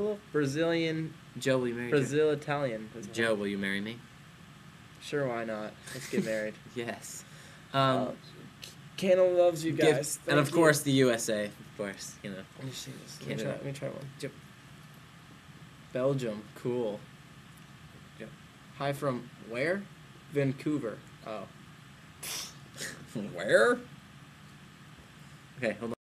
Brazilian, Joe, will you marry Brazil Italian. Joe, will you marry me? Sure, why not? Let's get married. Yes. Canada loves you guys. And of course the USA, of course, you know. Let me see this. Canada. Let me try one. Yep. Belgium, cool. Yep. Hi from where? Vancouver. Oh. Where? Okay, hold on.